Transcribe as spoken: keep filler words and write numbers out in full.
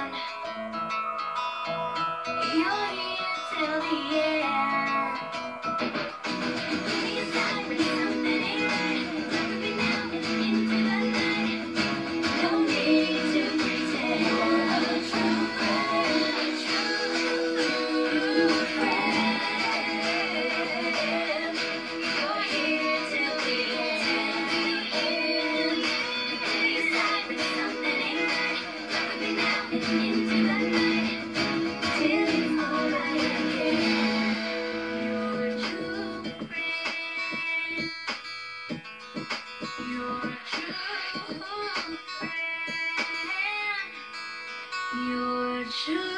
You're here till the end. Please tell me something ain't right. Talk to me now and into the night. No need to pretend. You're a true friend, a true friend. You're here till the end. Please tell me something ain't right. Talk to me now and into the night. Till it's all right again. You're a true friend. You're a true friend. You're a true